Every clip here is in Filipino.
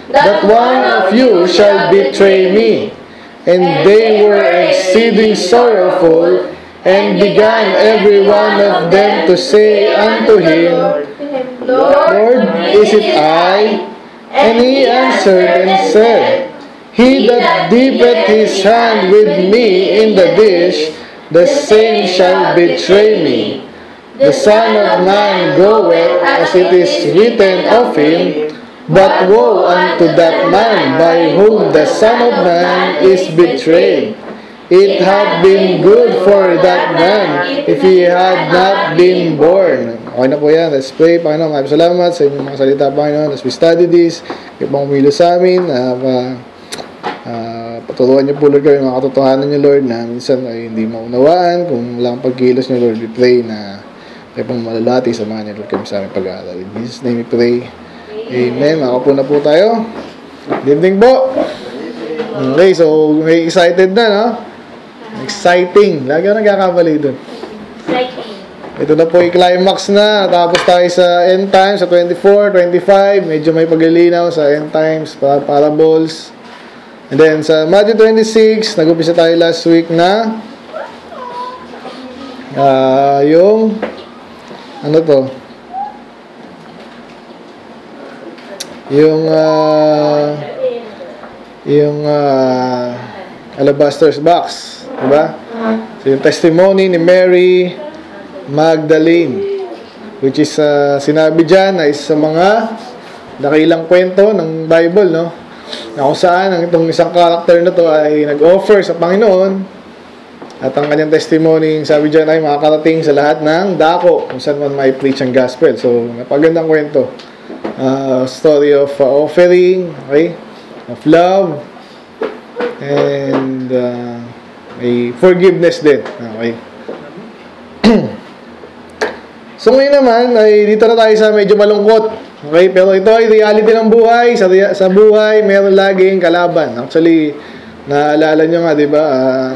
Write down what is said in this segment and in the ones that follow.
that one of you shall betray me. And they were exceeding sorrowful, and began every one of them to say unto him, Lord, is it I? And he answered and said, He that dippeth his hand with me in the dish, the same shall betray me. The Son of Man goeth, as it is written of him, but woe unto that man by whom the Son of Man is betrayed. It had been good for that man if he had not been born. Okay na po yan. Let's pray. Panginoon, maraming salamat sa inyong mga salita, Panginoon. As we study this, kayo pang umilo sa amin. Paturuan niyo po, Lord, kayo mga katotohanan niyo, Lord, na minsan ay hindi maunawaan. Kung walang pagkilos niyo, Lord, we pray na kayo pang malalati sa mga niyo, Lord, kami sa aming pag-aaral. In Jesus' name we pray. Amen. Makapo na po tayo. Good evening po. Okay, so may excited na, no? Exciting. Lagi ako nagkakamali doon. Exciting. Ito na po yung climax na. Tapos tayo sa end times, sa 24, 25. Medyo may paglilinaw sa end times, parables. And then sa Matthew 26, nag-upisa tayo last week na yung ano to? Yung alabaster's box, diba? So yung testimony ni Mary Magdalene, which is sinabi dyan na isa sa mga nakailang kwento ng Bible, no? Na kung saan itong isang character na to ay nag-offer sa Panginoon, at ang kanyang testimony, sabi dyan, ay makakarating sa lahat ng dako kung saan man may preach ang gospel. So napagandang kwento. Story of offering, okay, of love, and may forgiveness din, okay. So ngayon naman ay dito na tayo sa medyo malungkot, okay, pero ito ay reality ng buhay. Sa buhay meron laging kalaban. Actually, naalala nyo nga, di ba,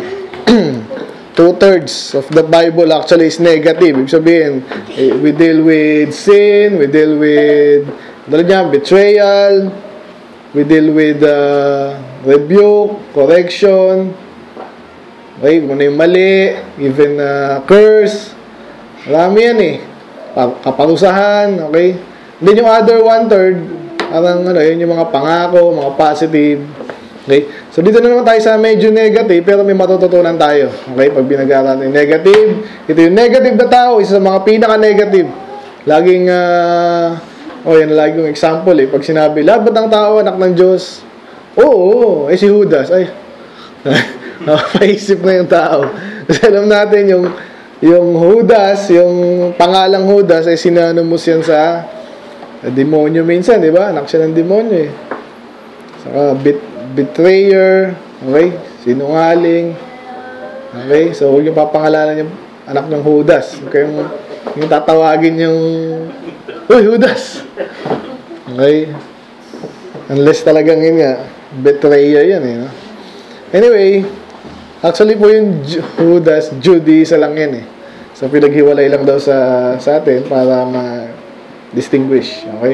2/3 of the Bible actually is negative. Ibig sabihin, we deal with sin, we deal with betrayal, we deal with rebuke, correction, okay, kung ano yung mali, even curse. Marami yan eh. Kaparusahan, okay. Then yung other 1/3, parang yun yung mga pangako, mga positive. Okay? So dito na naman tayo sa medyo negative, pero may matututunan tayo. Okay? Pag binag-aralan yung negative, ito yung negative na tao, isa sa mga pinaka-negative. Laging yan lagi yung example eh. Pag sinabi, lahat ng tao, anak ng Diyos? Oo, si Judas. Ay, napaisip na yung tao. Kasi alam natin yung Judas, yung pangalang Judas, ay synonymous yan sa demonyo minsan, di ba? Anak siya ng demonyo eh. Saka betrayer, okay? Sinungaling. Okay? So, huwag yung papangalanan yung anak ng Judas. Okay? Yung tatawagin yung Uy, Judas! Okay? Unless talagang yun nga, betrayer yan eh. No? Anyway, actually po yung Judas, Judy, isa lang yan eh. So, pinaghiwalay lang daw sa atin para ma-distinguish. Okay?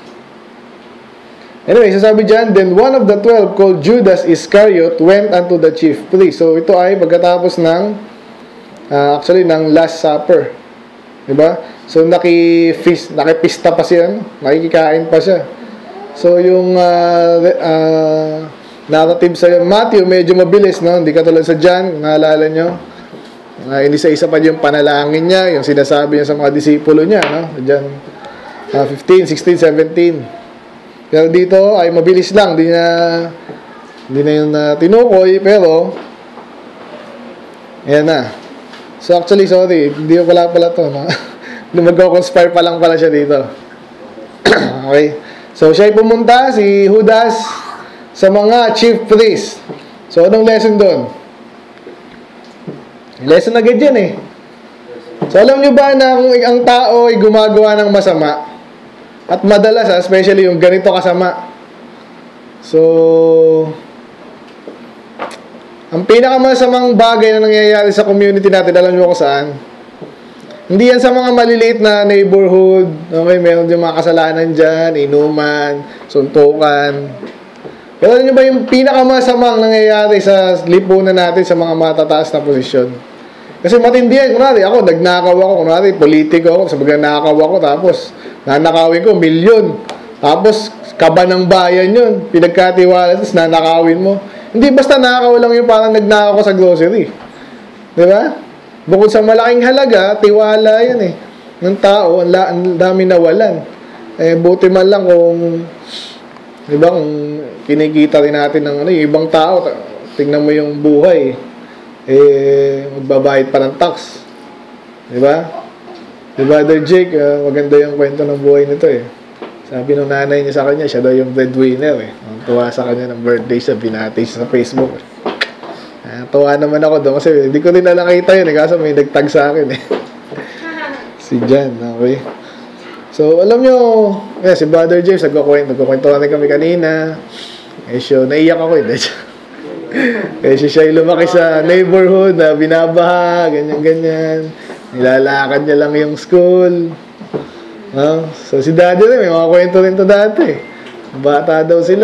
Anyway, sasabi dyan, then one of the 12 called Judas Iscariot went unto the chief priest. So, ito ay pagkatapos ng actually, ng Last Supper. Diba? So, nakipista pa siya, nakikikain pa siya. So, yung narrative sa Matthew, medyo mabilis, no? Hindi katulad sa John, naalala nyo. Isa-isa pa yung panalangin niya, yung sinasabi niya sa mga disipulo niya, no? John 15, 16, 17. Pero dito ay mabilis lang, hindi na yung tinukoy, pero ayan na. So actually, sorry, hindi ko pala to, no? Mag-conspire pa lang pala siya dito. Okay. So siya ay pumunta, si Judas, sa mga chief priest. So anong lesson doon? Lesson agad yan eh. So alam nyo ba na kung ang tao ay gumagawa ng masama, at madalas, especially yung ganito kasama. So, ang pinakamasamang bagay na nangyayari sa community natin, alam nyo kung saan? Hindi yan sa mga maliliit na neighborhood. Okay, meron yung mga kasalanan dyan, inuman, suntukan. Pero alam nyo ba yung pinakamasamang nangyayari sa lipunan natin sa mga matataas na posisyon? Kasi matindi yan. Kunwari, ako, nagnakaw ako. Kunwari, politiko ako. Sabagang nakakaw ako. Tapos, nanakawin ko, milyon. Tapos, kaba ng bayan yun. Pinagkatiwala, tapos nanakawin mo. Hindi basta nakakaw lang yung parang nagnakaw ko sa grocery. Di ba? Bukod sa malaking halaga, tiwala yan eh. Ng tao, ang dami nawalan. Buti man lang kung, di ba, kung kinikita rin natin ng yung ibang tao, tingnan mo yung buhay, magbabayad pa ng tax. Di ba? Di ba, Brother Jake, maganda yung kwento ng buhay nito eh. Sabi ng nanay niya sa kanya, siya daw yung breadwinner eh. Ang tuwa sa kanya ng birthday siya, binati siya sa Facebook. Tuwa naman ako doon kasi hindi ko rin nakita yun eh, kaso may nagtag sa akin eh. Si Jan, okay. So, alam nyo, si Brother James, nagkukwento natin kami kanina. Naiyak ako eh. Kasi siya lumaki sa neighborhood na binabaha, ganyan-ganyan. Nilalakad niya lang yung school. So, si Daddy rin, may mga kwento rin to dati. Bata daw sila.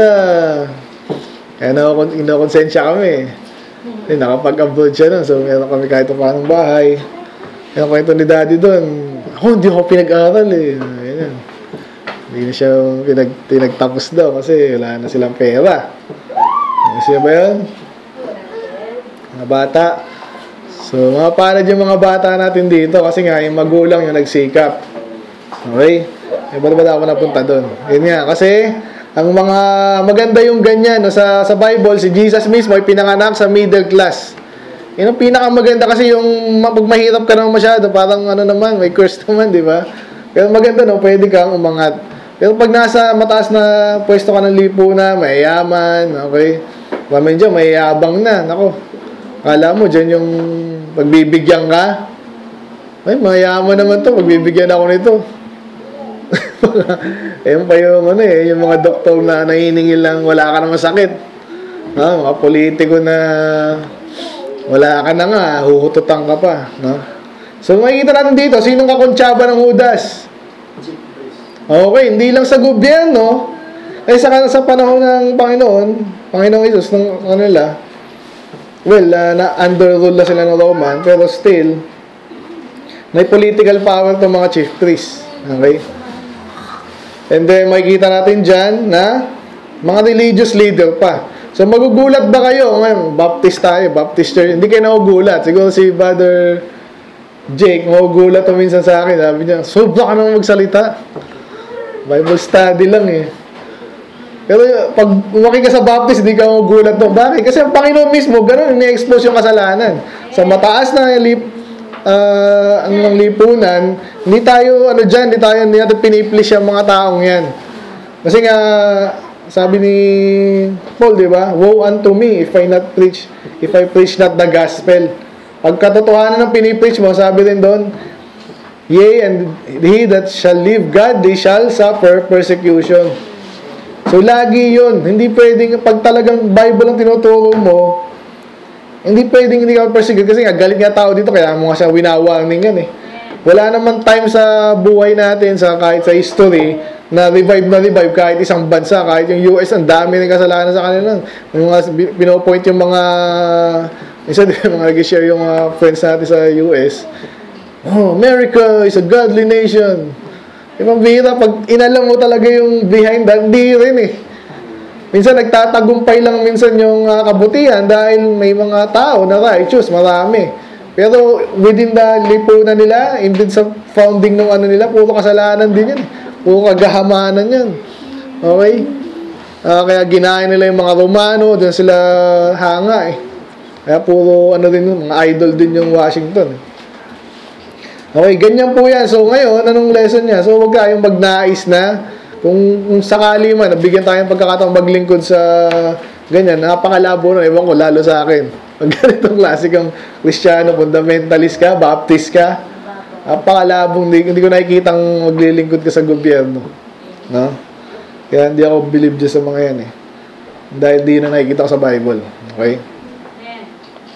Kaya inakonsensya kami. Nakapag-abroad siya nun. So, meron kami kahit paanong bahay. Yung kwento ni Daddy doon, hindi ako pinag-aral eh. Ayan. Hindi na siya pinagtapos daw kasi wala na silang pera. Kasi ba yun? Mga bata. So, mga palad yung mga bata natin dito kasi nga yung magulang yung nagsikap. Okay? Ba't ba ako napunta doon? Yun nga, kasi ang mga maganda yung ganyan. No? Sa Bible, si Jesus mismo ay pinanganak sa middle class. Yun ang pinakamaganda kasi yung pag mahirap ka naman masyado, parang naman, may curse naman, di ba? Pero maganda, no? Pwede kang umangat. Pero pag nasa mataas na pwesto ka ng lipunan, mayayaman, okay? Mamin dyan, mayayabang na. Nako, akala mo dyan yung pagbibigyan ka. Ay, mayayaman naman to, pagbibigyan ako nito. Ayun pa yung yung mga doktor na nahiningil lang wala ka naman sakit. Mga politiko na wala ka na nga, huhututan ka pa, no? So makikita natin dito, sinong kakontsaba ng Judas? Okay, hindi lang sa gobyerno, ay sa panahon ng Panginoong Jesus, ng nila, na under rule na sila ng Roman, pero still, may political power itong mga chief priests. Okay? And then, makikita natin dyan na mga religious leader pa. So, magugulat ba kayo? Ngayon, Baptist tayo, Baptist Church. Hindi kayo nagugulat. Siguro si Brother Jake, magugulat minsan sa akin. Sabi niya, sobra ka naman magsalita. Bible study lang eh. Pero pag umaki ka sa Baptist, hindi ka magugulat doon. Bakit? Kasi ang Panginoon mismo, ganun, ini-expose yung kasalanan. Sa mataas na lipunan, hindi natin piniplish yung mga taong yan. Kasi nga, sabi ni Paul, di ba? Woe unto me if I preach not the gospel. Pag katotohanan ng pinipreach mo, sabi rin doon, yea, and he that shall live God, they shall suffer persecution. So, lagi yun. Hindi pwedeng, pag talagang Bible ang tinuturo mo, hindi pwedeng hindi ka persecute kasi nga galit nga tao dito kaya mo nga siya winawarning yan eh. Wala naman time sa buhay natin kahit sa history na revive kahit isang bansa, kahit yung US ang dami ng kasalanan sa kanila. Yung mga pinopoint yung mga mga nag-share yung mga friends natin sa US. America is a godly nation. Ibang bihira pag inalam mo talaga yung behind that, hindi rin eh. Minsan nagtatagumpay lang minsan yung kabutihan dahil may mga tao na righteous, marami. Pero within the lipunan nila, indeed sa founding ng nila, puro kasalanan din yan. Puro kagahamanan yan. Okay? Kaya ginaya nila yung mga Romano, dun sila hanga eh. Kaya puro mga idol din yung Washington. Okay, ganyan po yan. So ngayon, anong lesson niya? So wag kayong magnais na kung sakali man, nabigyan tayo ng pagkakataong maglingkod sa ganyan, napakalabo nun, ewan ko, lalo sa akin. Pag ganitong klasikang Kristiyano, fundamentalist ka, Baptist ka, napakalabong, hindi ko nakikitang maglilingkod ka sa gobyerno. No? Kaya hindi ako believe dyan sa mga yan eh. Dahil di na nakikita ko sa Bible. Okay?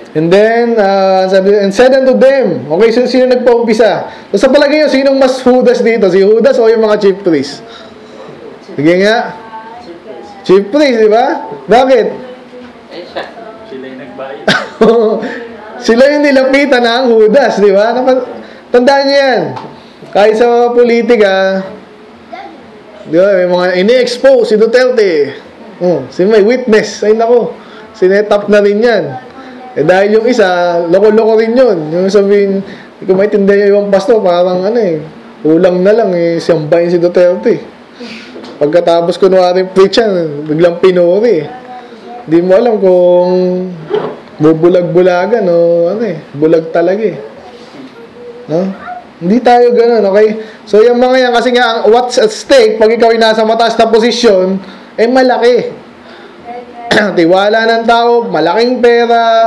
And then, sabi, and said unto them, okay, sino nagpa-umpisa? So, sa palagay nyo, sinong mas Judas dito? Si Judas o yung mga chief priests? Sige nga. Chief priest, di ba? Bakit? Sila yung nagbayad. Sila yung nilapitan ng Judas, di ba? Tandaan niyo yan. Kahit sa politika, di ba, may mga ini-expose si Duterte. May witness. Ay nako, sinetap na rin yan. Eh dahil yung isa, loko-loko rin yun. Yung sabihin, hindi ko maintindihan yung pastor, parang ulang na lang, siyambahin si Duterte. Pagkatapos kunwari preach yan, biglang pinuri. Hindi mo alam kung bubulag-bulagan o bulag talaga no? Hindi tayo ganun, okay? So yung mga yan, kasi nga what's at stake pag ikaw ay nasa mataas na posisyon, malaki. Tiwala ng tao, malaking pera,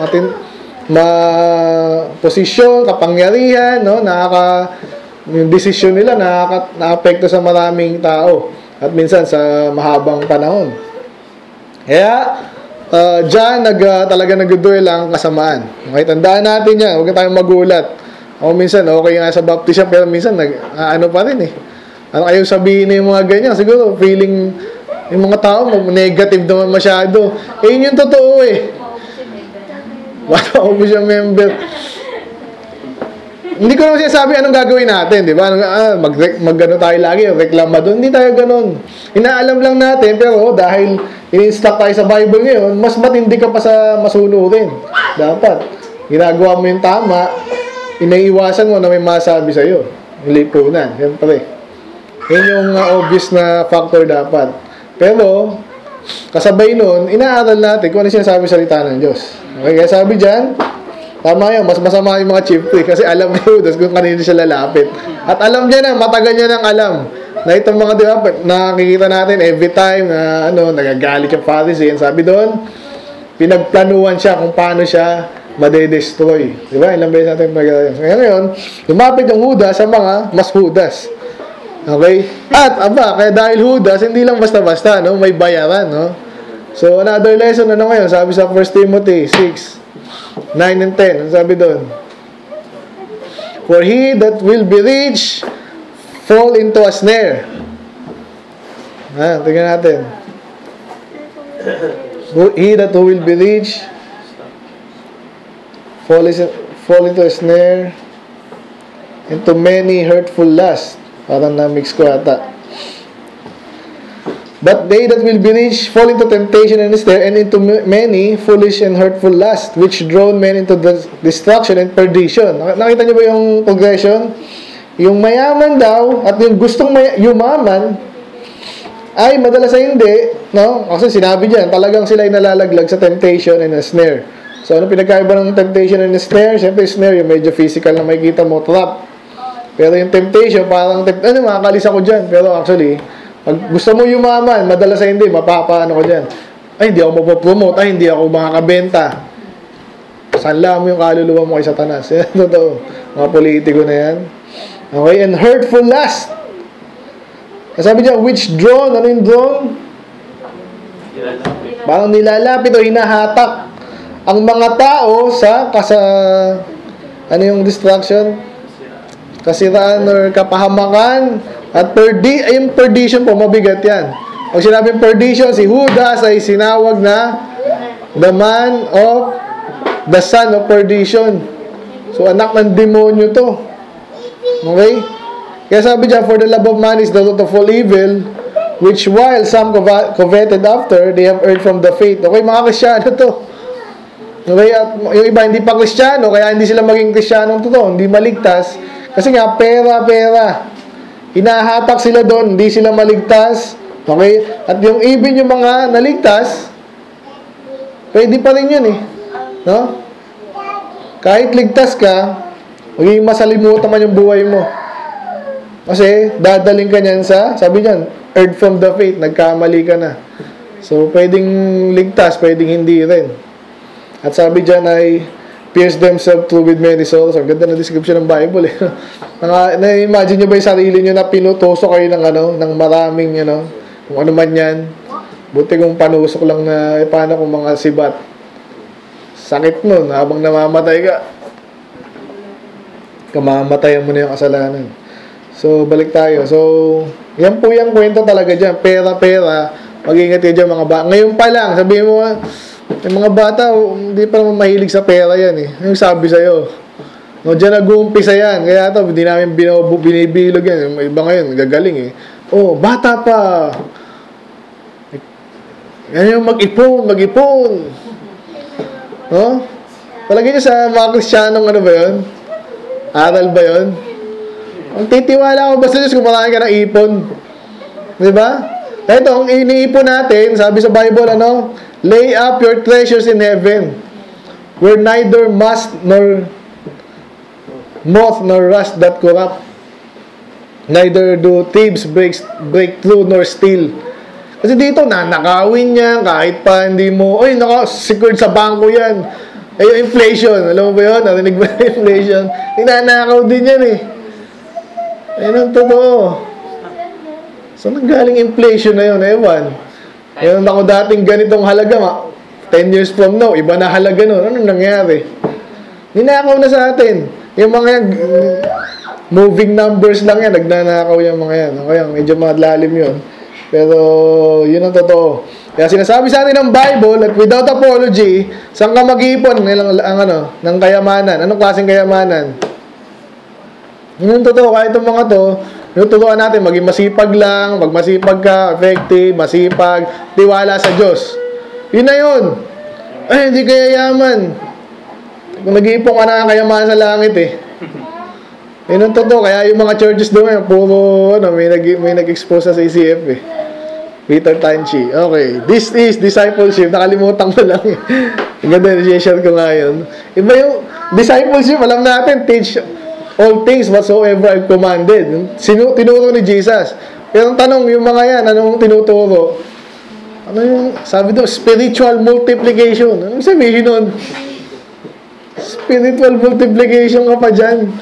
posisyon, kapangyarihan, no? Yung desisyon nila na-apekto sa maraming tao at minsan sa mahabang panahon. Kaya diyan talaga nag-duel ang kasamaan. Okay, tandaan natin yan. Huwag tayong magulat. O minsan, okay nga sa baptism, pero minsan, pa rin Ano kayo sabihin na yung mga ganyan? Siguro, feeling, yung mga tao, negative naman masyado. Yun yung totoo Wala ko siya member. Hindi ko naman sinasabi anong gagawin natin, di ba? Mag-ano tayo lagi, reklama doon. Hindi tayo ganun. Inaalam lang natin, pero dahil in-instruct tayo sa Bible ngayon, mas matindi ka pa sa masunurin. Dapat, ginagawa mo yung tama, inaiwasan mo na may masabi sa'yo. Yung lipunan, siyempre. Yun yung obvious na factor dapat. Pero, kasabay nun, inaaral natin kung ano sinasabi sa salita ng Diyos. Okay, kaya sabi dyan, tama yun, mas masama yung mga chief priest kasi alam ni Judas kung kanino siya lalapit. At alam niya na, matagal niya nang alam na itong mga nakikita natin every time na nagagalit yung Pharisee. Sabi doon, pinagplanuhan siya kung paano siya madedestroy. Di ba? Ilang beses natin pag-aralan. So, ngayon, lumapit yung Judas sa mga mas Judas. Okay? At, kaya dahil Judas, hindi lang basta-basta, may bayaran, So, another lesson, ngayon? Sabi sa 1 Timothy 6, 9 and 10. Ano sabi doon? For he that will be rich fall into a snare. Tingnan natin. He that will be rich fall into a snare, into many hurtful lusts. Parang na-mix ko ata. But they that will be rich fall into temptation and snare, and into many foolish and hurtful lusts, which draw men into destruction and perdition. Nakita niyo ba yung progression? Yung mayaman daw, at yung gustong yumaman, ay madalas ay hindi, Kasi sinabi diyan, talagang sila ay nalalaglag sa temptation and a snare. So, ano pinagkaiba ng temptation and a snare? Siyempre, snare, yung medyo physical na makikita mo, trap. Pero yung temptation, parang, makakalis ako dyan. Pero actually, pag gusto mo yumaman, madalas ay hindi, mapapaano ko dyan. Ay, hindi ako mapopromote. Ay, hindi ako makakabenta. Sanla mo yung kaluluwa mo kay Satanas. Yan, totoo. Mga politiko na yan. Okay, and hurtful lust. Sabi niya, which drawn? Ano yung drawn? Parang nilalapit o hinahatak ang mga tao sa ano yung distraction? Kasiraan or kapahamakan. At yung perdition po, mabigat yan. Pag sinabing perdition, si Judas ay sinawag na the man of the son of perdition. So, anak ng demonyo to. Okay? Kaya sabi dyan, for the love of money is the root of all evil, which while some coveted after, they have earned from the faith. Okay, mga Kristyano to. Okay, at yung iba hindi pa Kristyano, kaya hindi sila maging Kristyanong totoo, hindi maligtas. Kasi nga, pera. Hinahatak sila doon, hindi sila maligtas. Okay? At yung even yung mga naligtas, pwede pa rin yun Kahit ligtas ka, magiging masalimutan man yung buhay mo. Kasi, dadaling ka niyan sabi niyan, earned from the faith, nagkamali ka na. So, pwedeng ligtas, pwedeng hindi rin. At sabi diyan ay, pierce themselves through with many sorrows. Ang ganda na description ng Bible Na-imagine nyo ba yung sarili nyo na pinutuso kayo ng maraming, kung ano man yan. Buti kung panusok lang na, paano kung mga sibat. Sakit nun, habang namamatay ka. Kamamatayan mo na yung kasalanan. So, balik tayo. So, yan po yung kwento talaga dyan. Pera. Mag-ingat kayo dyan mga bata. Ngayon pa lang, sabihin mo, yung mga bata, hindi pa naman mahilig sa pera yan eh. Yung sabi sa'yo. No, dyan nag-uumpisa yan. Kaya ito, hindi namin binibilog yan. Yung iba ngayon, gagaling eh. Oh, bata pa. Yan yung mag-ipon. No? Palagi nyo sa mga Kristiyanong ano ba yun? Aral ba yun? Ang titiwala ko basta Diyos kung marami ka ng ipon. Diba? Ito, ang iniipon natin, sabi sa Bible, ano? Lay up your treasures in heaven, where neither moth nor rust that corrupt, neither do thieves break through nor steal. Kasi dito, nanakawin niya, kahit pa hindi mo, oy, naka-secured sa bangko yan. Eh, yung inflation, alam mo ba yun? Narinig ba yung inflation? Ninanakaw din yan eh. Ayun ang totoo. So, nanggaling inflation na yun, ewan. Meron ako dating ganitong halaga, 10 years from now, iba na halaga nun. Anong nangyari? Ninakaw na sa atin. Yung mga yan, moving numbers lang yan, nagnanakaw yung mga yan. Okay, medyo madlalim yun. Pero, yun ang totoo. Kaya sinasabi sa atin ng Bible at without apology, saan ka mag-iipon ng kayamanan? Anong klaseng kayamanan? Yun ang totoo. Kahit itong mga to, tuturuan natin, maging masipag lang, magmasipag ka, effective, masipag, tiwala sa Diyos. Yun na yun. Ay, hindi kaya yaman. Kung nag-iipon ka na kayamanan sa langit eh. Yun ang totoo. Kaya yung mga churches doon, puro, may nag-expose sa ECF eh. Peter Tanchi. Okay. This is discipleship. Nakalimutan ko lang eh. Ang ganda, i-share ko nga yun. Iba yung discipleship, alam natin, teach all things whatsoever I've commanded. Tinuro ni Jesus. Pero ang tanong, yung mga yan, anong tinuturo? Ano yung, sabi doon, spiritual multiplication. Anong sabihin nun? Spiritual multiplication ka pa dyan.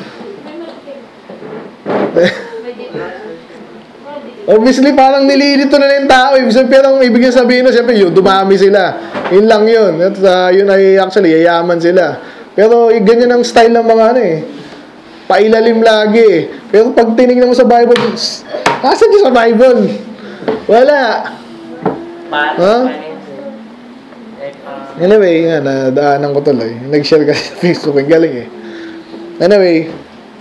Obviously, parang nililito na yung tao. Pero ang ibig sabihin, siyempre, yun, dumami sila. Yun lang yun. At yun ay actually, yayaman sila. Pero ganyan ang style ng mga ano eh. Pailalim lagi eh. Pero pag tinignan mo sa Bible, asan yung sa Bible? Wala. Huh? Anyway, nga, nadaanan ko tuloy. Nag-share kasi sa Facebook. Ang galing eh. Anyway,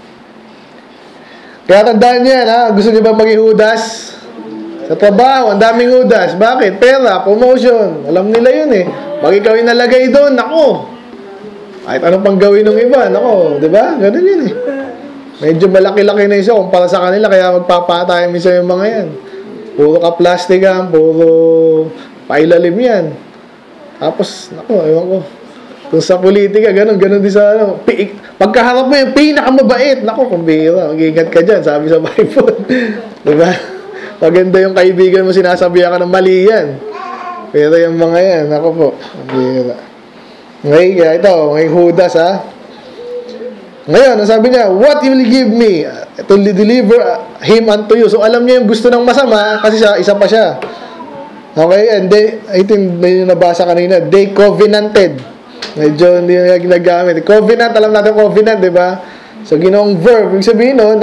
kaya tandaan niyo yan, ha? Gusto niyo ba maging Judas? Sa trabaho, ang daming Judas. Bakit? Pera, promotion. Alam nila yun eh. Pag ikaw yung nalagay doon, nako. Kahit anong pang gawin ng iba, nako. Diba? Ganun yun eh. Medyo malaki-laki na isa kumpara sa kanila, kaya magpapatay minsan yung mga yan. Puro ka plastic yan, puro pailalim yan. Tapos, nako, ewan ko. Kung sa politika, ganun din sa ano. Pagkaharap mo yung pinakamabait. Naku, kumbira. Mag-ingat ka dyan, sabi sa Bible. Diba? Maganda yung kaibigan mo, sinasabihan ka ng mali yan. Pero yung mga yan, naku po, kumbira. Okay, kaya ito, may Judas ha. Ngayon, sabi niya, what will you give me to deliver him unto you? So, alam niya yung gusto ng masama, kasi isa pa siya. Okay, and I think may nabasa kanina, they covenanted. Medyo hindi na ginagamit. Covenant, alam natin covenant, di ba? So, ginawang verb. Ibig sabihin nun,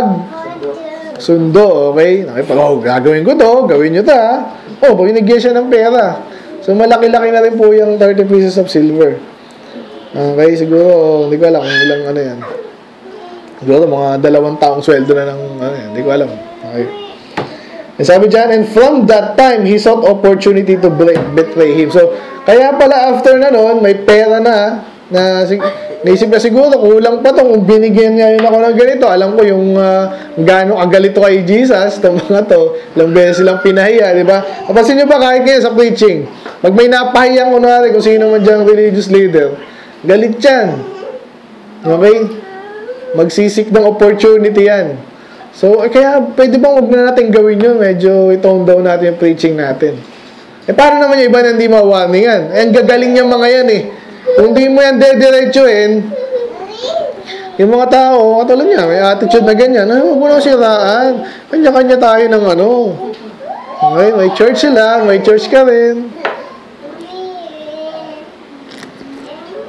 sundo, okay? Gagawin ko to, gawin nyo to, ha? Binigyan siya ng pera. So, malaki-laki na rin po yung 30 pieces of silver. Okay, siguro, hindi ko alam kung ilang ano yan. Siguro, mga 2 taong sweldo na ng, hindi ko alam. Okay. And sabi dyan, and from that time, he sought opportunity to betray him. So, kaya pala after na nun, may pera na naisip na siguro, kulang pa to kung binigyan niya yun ako ng ganito. Alam ko yung gano'ng agalito kay Jesus, itong mga to, ilang beses silang pinahiya, di ba? Kapasin nyo ba kahit ngayon sa preaching, pag may napahiyang kunwari kung sino man dyan religious leader, galit yan. Okay? Magsisik ng opportunity yan. So, kaya pwede bang huwag na natin gawin yun? Medyo i-tone down natin yung preaching natin. Paano naman yung iba na hindi ma-warningan? Ang gagaling niyang mga yan eh. Kung hindi mo yan dediretsuin, yung mga tao, katulad niya, may attitude na ganyan, huwag mo na siraan. Kanya-kanya tayo ng ano. Okay, may church sila, may church ka rin.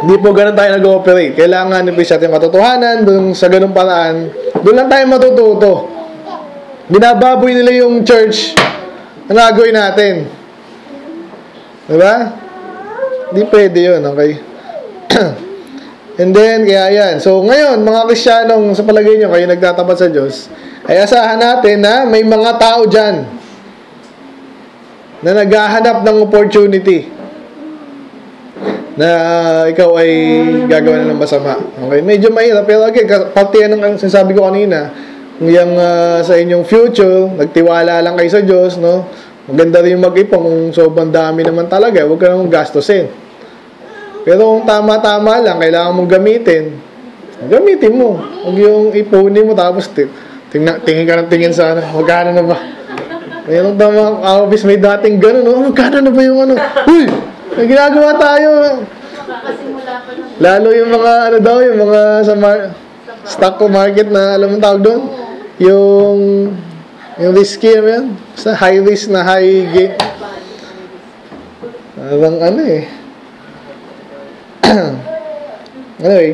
Hindi po ganun tayo nag-ooperate. Kailangan i-appreciate yung katotohanan, dun sa ganung paraan. Doon lang tayo matututo. Binababoy nila yung church na nagawin natin. Diba? Hindi pwede yun, okay? And then, kaya yan. So, ngayon, mga Kristiyanong, sa palagay nyo, kayo nagtatapat sa Diyos, ay asahan natin na may mga tao dyan na naghahanap ng opportunity na ikaw ay gagawa na ng masama. Okay? Medyo mahirap. Pero again, pati yan ang sinasabi ko kanina, yung sa inyong future, nagtiwala lang kayo sa Diyos, no? Maganda rin yung mag-ipon kung sobrang dami naman talaga. Huwag ka namang gastusin. Pero kung tama-tama lang, kailangan mong gamitin mo. Huwag yung ipunin mo tapos tingin ka ng tingin sa ano, magkano na ba? Mayroon tamang office may dating gano'n, no? Magkano na ba yung ano? Uy! May ginagawa tayo. Lalo yung mga ano daw, yung mga sa stock market na alam mo tawag doon, yung risky yan, sa high risk na high gain. Parang ano eh. Anyway.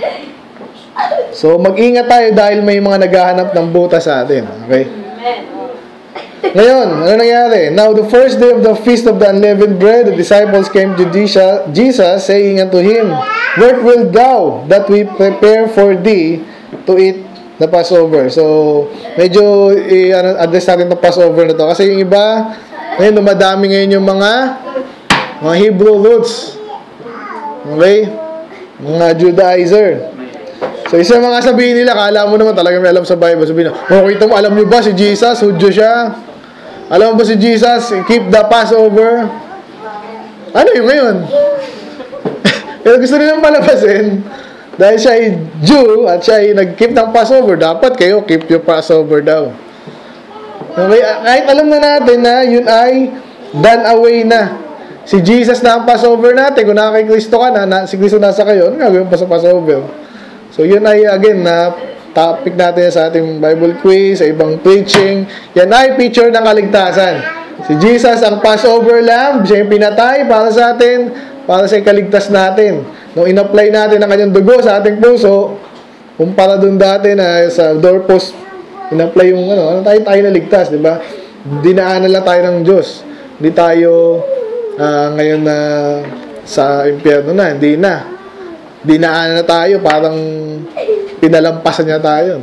So mag-ingat tayo dahil may mga naghahanap ng butas sa atin. Okay? Ngayon, ano nangyari? Now, the first day of the feast of the unleavened bread, the disciples came to Jesus, saying unto him, Where wilt thou that we prepare for thee to eat the Passover? So, medyo address natin the Passover na to. Kasi yung iba, ngayon, dumadami ngayon yung mga Hebrew roots. Okay? Mga Judaizer. So, isa mga sabihin nila, kala mo naman talaga may alam sa Bible. Sabihin na, okay, alam nyo ba si Jesus? Hudyo siya. Alam mo ba si Jesus? Keep the Passover. Ano yung ngayon? Pero gusto nilang palabasin, dahil siya ay Jew at siya ay nag-keep ng Passover, dapat kayo keep your Passover daw. Okay? Kahit alam na natin na yun ay done away na. Si Jesus na ang Passover natin. Kung nakakikristo ka na, si Kristo nasa kayo, ano gagawin pa sa Passover? So yun ay again na topic natin sa ating Bible quiz, sa ibang preaching. Yan ay picture ng kaligtasan. Si Jesus ang Passover Lamb, siya yung pinatay para sa atin, para sa ikaligtas natin. Nung in-apply natin ang kanyang dugo sa ating puso, kumpara dun dati na sa doorpost, in-apply yung ano tayo naligtas, di ba? Dinaanan lang tayo ng Diyos. Hindi tayo ngayon na sa impyerno na, hindi na. Dinaanan na tayo, parang pinalampasan niya tayo.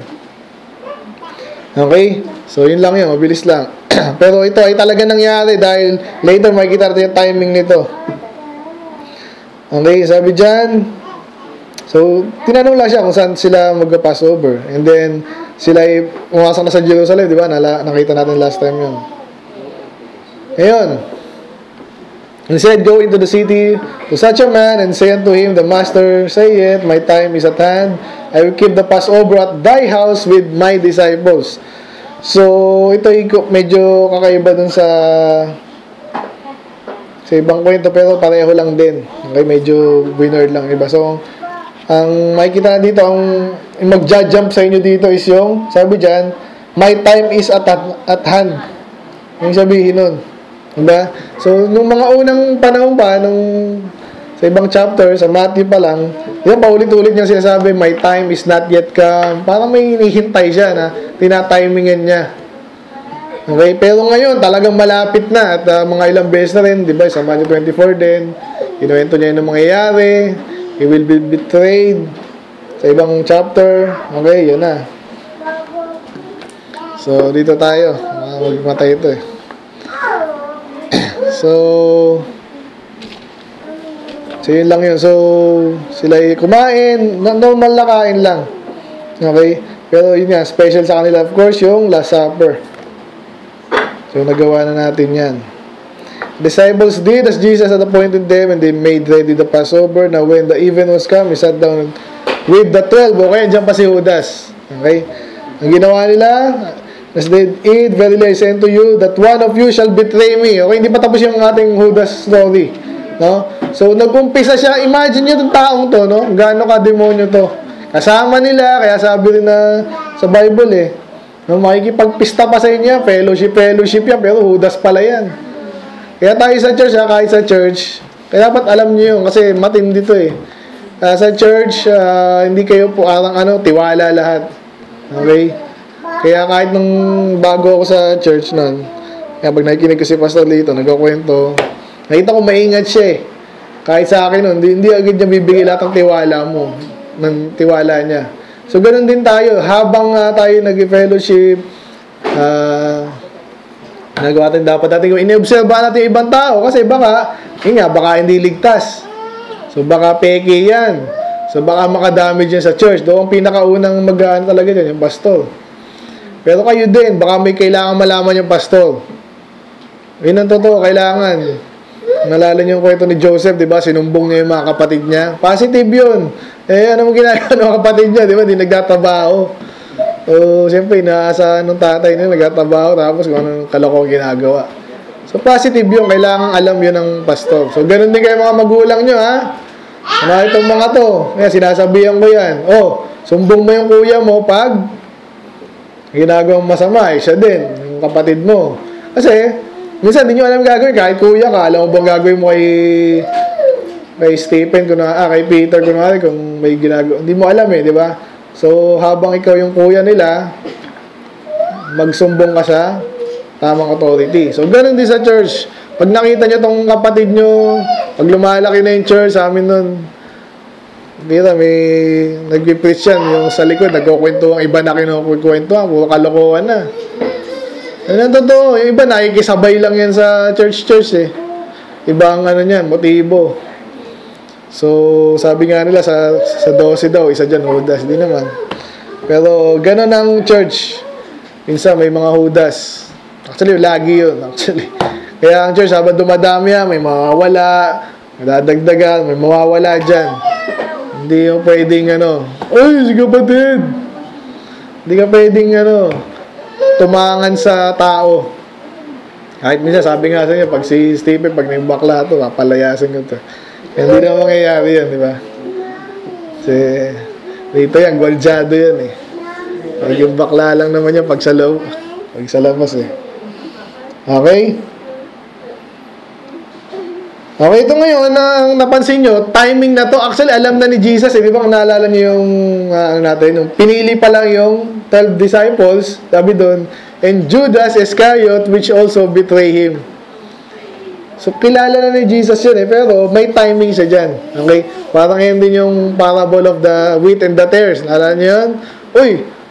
Okay? So, yun lang yun. Mabilis lang. Pero ito ay talaga nangyari dahil later makikita natin yung timing nito. Okay? Sabi dyan, so, tinanong lang siya kung saan sila mag-Passover. And then, sila ay umasok na sa Jerusalem, di ba? Nakita natin last time yun. Ngayon, and said, Go into the city to such a man, and say unto him, The master saith, My time is at hand. I will keep the Passover at thy house with my disciples. So, ito medyo kakaiba dun sa ibang kwento, pero pareho lang din. Okay, medyo weird lang iba. So, ang makikita dito, ang mag-jump sa inyo dito is yung, sabi dyan, My time is at hand. Yung sabihin nun. Diba? So, nung mga unang panahon pa, sa ibang chapter, sa Matthew pa lang, yun, paulit-ulit niya sinasabi, my time is not yet come. Parang may hinihintay siya na tinatimingan niya. Okay? Pero ngayon, talagang malapit na at mga ilang beses na rin, diba? Sa Matthew 24 din, kinuwento niya yung mangyayari, he will be betrayed. Sa ibang chapter, okay, yun na. So, dito tayo. Magmatay ito eh. So, yun lang yun. So, sila kumain, normal na kain lang. Okay? Pero yun nga, special sa kanila, of course, yung Last Supper. So, nagawa na natin yan. Disciples did as Jesus had appointed them, and they made ready the Passover. Now, when the even was come, he sat down with the 12. Okay, dyan pa si Judas. Okay? Ang ginawa nila, as they eat, verily I say unto you, that one of you shall betray me. Okay, hindi pa tapos yung ating Judas story. No? So, nag-umpisa siya. Imagine nyo itong taong to, no? Gaano ka-demonyo to. Kasama nila, kaya sabi rin na sa Bible eh, no, makikipagpista pa sa inyo, fellowship yan, pero Judas pala yan. Kaya tayo sa church, kahit sa church, kaya dapat alam nyo yun, kasi matindi to eh. sa church, hindi kayo po tiwala lahat. Okay? Kaya kahit nung bago ako sa church nun, kaya pag nakikinig ko si Pastor dito, nagkukwento, nakita ko maingat siya eh. Kahit sa akin nun, hindi agad niya bibigay lahat ng tiwala mo, ng tiwala niya. So, ganun din tayo. Habang tayo nag-fellowship, nagawa natin dapat natin iniobserba natin yung ibang tao kasi baka hindi ligtas. So baka peke yan. So baka makadamage yan sa church. Doon ang pinakaunang mag-ano talaga dyan, yung pastor. Pero kayo din, baka may kailangan malaman yung pastor. Yun ang totoo, kailangan. Nalala niyo yung kwento ni Joseph, di ba? Sinumbong niya yung mga kapatid niya. Positive yun. Ano mo ginagawa ng mga kapatid niya, di ba? Di nagtatrabaho. Siyempre, inaasa nung tatay niya, nagtatrabaho, tapos kung anong kaloko ginagawa. So, positive yun. Kailangan alam yun ng pastor. So, ganun din kayo mga magulang nyo, ha? Itong mga to. Kaya, sinasabihan ko yan. Sumbong mo yung kuya mo pag ginagawang masama, siya din, yung kapatid mo. Kasi, minsan, hindi nyo alam gagawin. Kahit kuya ka, alam mo bang gagawin mo kay Stephen, kay Peter, kung may ginagawa. Hindi mo alam di ba? So, habang ikaw yung kuya nila, magsumbong ka sa tamang authority. So, ganun din sa church. Pag nakita nyo tong kapatid nyo, pag lumalaki na yung church, sa amin nun, dito may nag-preach yan, yung sa likod, nagkukwento ang iba na kinukwento, puro kalokohan na. Ano totoo? Yung iba nakikisabay lang yan sa church eh. Iba ang niyan, motibo. So, sabi nga nila sa 12 daw, isa dyan, Judas. Di naman. Pero, gano'n ang church. Minsan, may mga Judas. Actually, lagi yun. Kaya ang church, habang dumadami yan, may mawawala, may dadagdagan, may mawawala dyan. Hindi yung pwedeng, Uy, si kapatid! Hindi ka pwedeng, tumangan sa tao. Kahit minsan, sabi nga sa inyo, pag si Stephen, pag nagbakla ito, papalayasin ko ito. Hindi na mangyayari yan, di ba? Kasi, dito yan, gwaljado yan eh. Pag yung bakla lang naman yan, pag sa labas eh. Okay? Okay, ito ngayon, ang napansin nyo, timing na to, actually, alam na ni Jesus, di ba, kung naalala nyo yung, yung pinili pa lang yung 12 disciples, sabi doon, and Judas Iscariot, which also betray him. So, kilala na ni Jesus yun pero may timing siya dyan. Okay? Parang yun din yung parable of the wheat and the tares. Naalala nyo yun? Uy,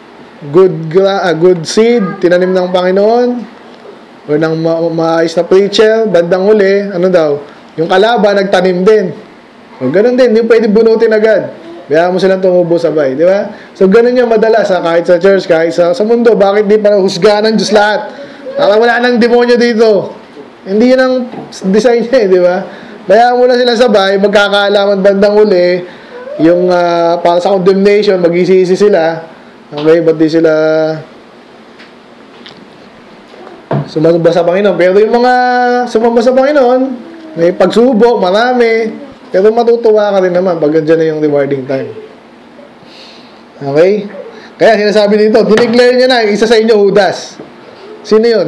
good seed, tinanim ng Panginoon, o ng maayos na preacher, bandang huli, yung kalaban, nagtanim din. O, ganun din, hindi pwede bunutin agad. Kaya mo silang tumubo sabay, di ba? So, ganun yung madalas, kahit sa church, kahit sa mundo, bakit di para husgahan ng Diyos lahat? Wala nang demonyo dito. Hindi yun ang design niya, di ba? Kaya mo na sila sabay, magkakaalaman bandang uli, yung para sa condemnation, mag-isisi sila. Okay, ba't di sila sumamba sa Panginoon? Pero yung mga sumamba sa Panginoon, may pagsubok, marami. Pero matutuwa ka rin naman pag andyan na yung rewarding time. Okay? Kaya sinasabi dito, dineclare niya na, isa sa inyo, Judas. Sino yun?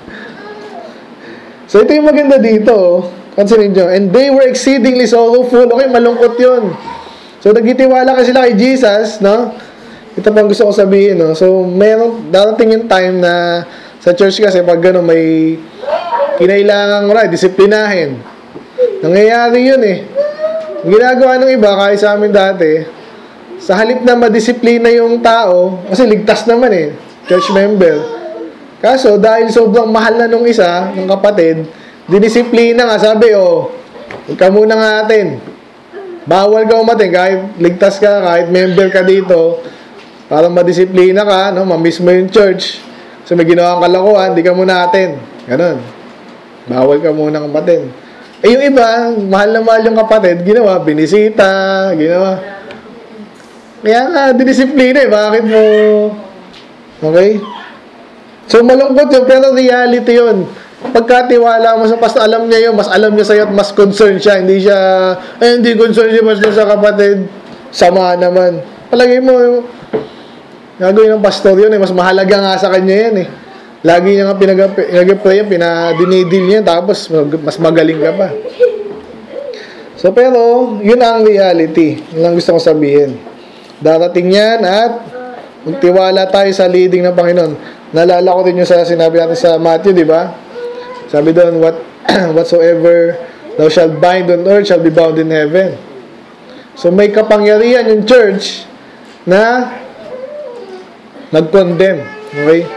So, ito yung maganda dito. Pansinin nyo. And they were exceedingly sorrowful. Okay, malungkot yun. So, nagtitiwala kasi sila kay Jesus, no? Ito pang gusto ko sabihin, no? So, darating yung time na sa church kasi pag gano'n may kinailangan disiplinahin. Nangyayari yun eh. Ang ginagawa ng iba, kahit sa amin dati, sa halip na madisiplina yung tao, kasi ligtas naman eh, church member. Kaso, dahil sobrang mahal na nung isa, ng kapatid, dinisiplina nga, sabi, huwag ka muna nga atin. Bawal ka umatin, kahit ligtas ka, kahit member ka dito, para madisiplina ka, mamiss mo yung church. So, may ginawang kalakuhan, di ka muna atin. Ganon. Bawal ka muna umatin. Yung iba, mahal na mahal yung kapatid, ginawa, binisita, ginawa. Kaya nga, dinisiplina bakit mo? Okay? So, malungkot yun, pero reality yun. Pagkatiwala mo sa pastor, alam niya yun, mas alam niya sa'yo at mas concerned siya. Hindi siya, hindi concerned siya pastor sa kapatid. Sama naman. Palagay mo, gagawin ng pastor yun, mas mahalaga nga sa kanya yan eh. Lagi niya nga pinag-pray yan, dinidil niya, tapos mas magaling ka pa. So, So, pero, yun ang reality. Yun ang gusto kong sabihin. Darating yan at magtiwala tayo sa leading ng Panginoon. Naalala ko din yung sa sinabi natin sa Matthew, di ba? Sabi doon, whatsoever thou shalt bind on earth shall be bound in heaven. So, may kapangyarihan yung church na nag-condemn. Okay?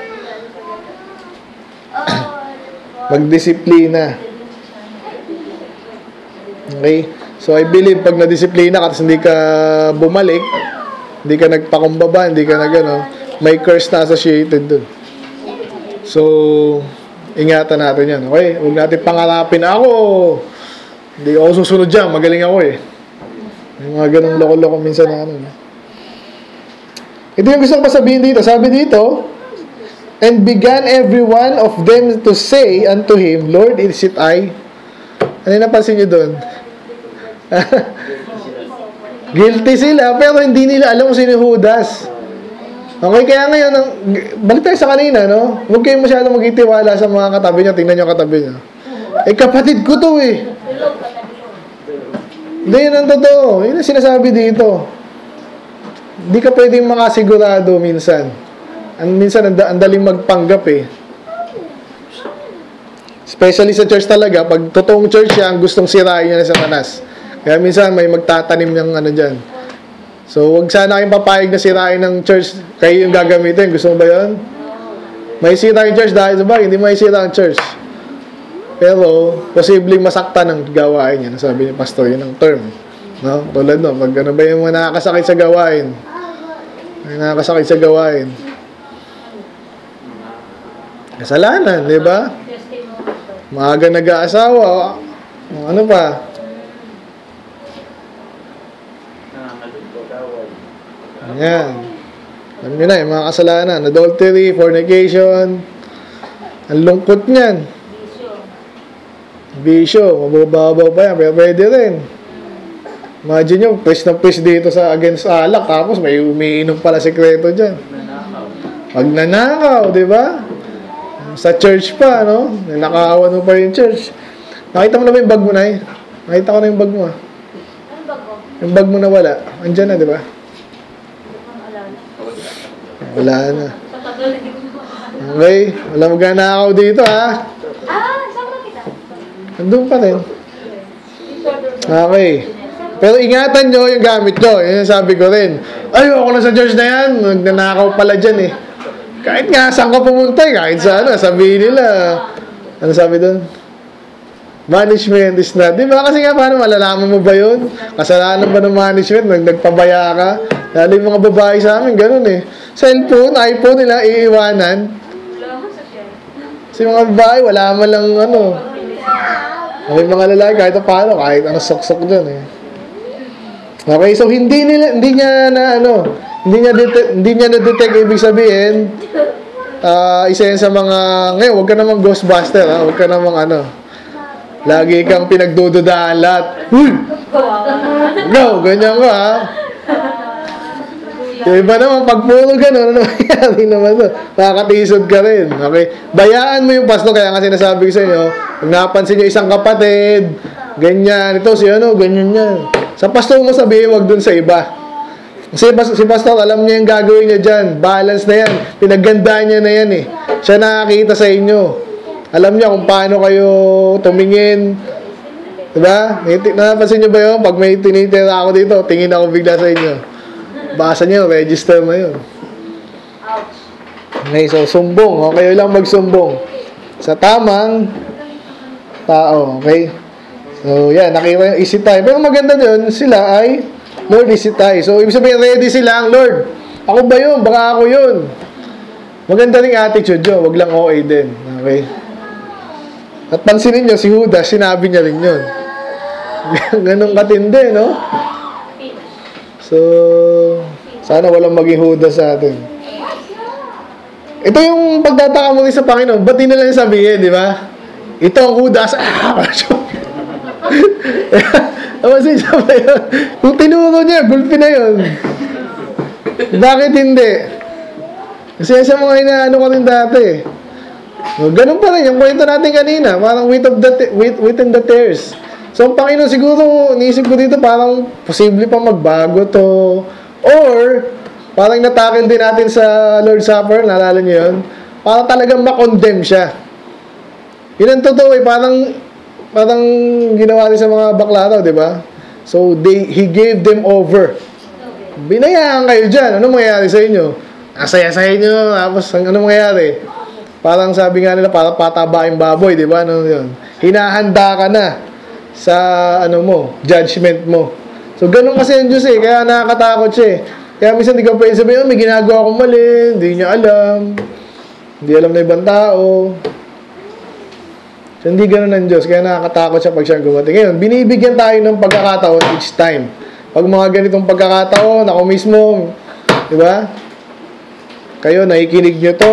Magdisiplina. Okay? So, I believe, pag na-disiplina ka, hindi ka bumalik, hindi ka nagpakumbaba, hindi ka may curse na associated dun. So, ingatan natin yan. Okay? Huwag natin pangarapin, ako, hindi ako susunod dyan, magaling ako eh. May mga ganong loko-loko minsan na Ito yung gusto ko pa sabihin dito. Sabi dito, and began every one of them to say unto him, Lord, is it I? Ano yung napansin nyo doon? Guilty sila, pero hindi nila alam kung sino Judas. Okay, kaya ngayon, balik tayo sa kanina, no? Huwag kayong masyadong magtitiwala sa mga katabi nyo. Tingnan nyo katabi nyo. Kapatid ko to eh. Hindi, yun ang totoo. Yun ang sinasabi dito. Hindi ka pwedeng makasigurado minsan. Minsan, ang daling magpanggap eh. Especially sa church talaga, pag totoong church yan, gustong sirain niya na sa Satanas. Kaya minsan, may magtatanim ng dyan. So, wag sana kayong papayag na sirain ng church. Kayo yung gagamitin. Gusto mo ba yun? May sira yung church dahil sa bagay, hindi may sira ang church. Pero, posibleng masaktan ang gawain niya. Sabi ni pastor, yun ang term. No? Tulad no, pag ba yung mga nakakasakit sa gawain? May nakakasakit sa gawain. Kasalanan, di ba? Maaga nag-aasawa. Ano pa? Ayan. Alam nyo na, yung mga kasalanan. Adultery, fornication. Ang lungkot niyan. Bisyo. Mababaw pa yan. Pero pwede rin. Imagine nyo, press na press dito sa against alak. Tapos may umiinom pala sekreto dyan. Magnanakaw, di ba? Sa church pa, no? Nakakawan mo pa yung church. Nakita mo na ba yung bag mo na eh? Nakita ko na yung bag mo ah. Anong bag mo? Yung bag mo na wala. Andyan na, di ba? Wala na. Sa tagal, hindi ko na. Okay. Wala magnanakaw dito ha. Saan mo nakita? Nandun pa rin. Okay. Pero ingatan nyo yung gamit nyo. Yun yung sabi ko rin. Ayoko na sa church na yan. Nagnanakaw pala dyan eh. Kahit nga saan ka pumunta eh. Kahit sa sabihin nila. Ano sabi doon? Management is not. Di ba? Kasi nga paano malalaman mo ba yun? Kasalanan ba ng management? Nagpabaya ka? Lalo yung mga babae sa amin, ganun eh. Cellphone, iPhone nila, iiwanan. Kasi mga babae, wala man lang May mga lalaki, kahit paano, kahit sok-sok dyan eh. Okay, so hindi niya na-detect, ibig sabihin, isa yan sa mga, ngayon, huwag ka namang ghostbuster, ha? Huwag ka namang lagi kang pinagdududaan lahat. Uy! Go! Ganyan ko, ha? Yung iba naman, pag puro gano'n, ano nangyari naman to? Makakatisod ka rin. Okay? Bayaan mo yung pastor, kaya nga sinasabi ko sa inyo, pag napansin nyo isang kapatid, ganyan, ito si ganyan yan. Sa pastor mo sabihin, wag dun sa iba. Kasi si pastor, alam niya yung gagawin niya dyan. Balance na yan. Pinaggandaan niya na yan eh. Siya nakakita sa inyo. Alam niya kung paano kayo tumingin. Diba? Napansin nyo ba yun? Pag may tinitira ako dito, tingin ako bigla sa inyo. Basa niyo, register mo yun. Okay, so sumbong. Okay lang magsumbong. Sa tamang tao. Okay? So, yan. Nakita yung easy time. Pero maganda dun, sila ay Lord, easy time. So, ibig sabihin, ready sila ang Lord. Ako ba yun? Baka ako yun. Maganda rin attitude yun. Huwag lang OA din. Okay? At pansinin nyo, si Judas, sinabi niya rin yun. Ganun katindi, no? So, sana walang maging Judas sa atin. Ito yung pagtataka mo rin sa Panginoon. Ba't di na lang sabihin, di ba? Ito ang Judas. Siya ba yun? Kung tinuro niya, gulpi na yun. Bakit hindi? Kasi sa mga inaano ko rin dati. Ganun pa rin, yung kwento natin kanina. Parang wheat and the tares. So, ang Panginoon siguro, niisip ko dito, parang posible pa magbago to. Or, parang natakil din natin sa Lord's Supper, naalala niyo yun? Parang talagang makondemn siya. Yun ang totoo eh, parang ginawa rin sa mga bakla daw, di ba? So, he gave them over. Binayaan kayo dyan. Ano mangyayari sa inyo? Asaya-saya nyo, tapos ano mangyayari? Parang sabi nga nila, parang patabaing baboy, di ba? Ano yun? Hinahanda ka na sa judgment mo. So, ganun kasi yung Diyos eh. Kaya nakakatakot siya eh. Kaya minsan di ka pwede sabihin, may ginagawa akong mali, hindi niya alam. Hindi alam na ibang tao. So, hindi ganun ang Diyos. Kaya nakakatakot siya pag siya gumating. Ngayon, binibigyan tayo ng pagkakataon each time. Pag mga ganitong pagkakataon, ako mismo, di ba? Kayo, nakikinig nyo to.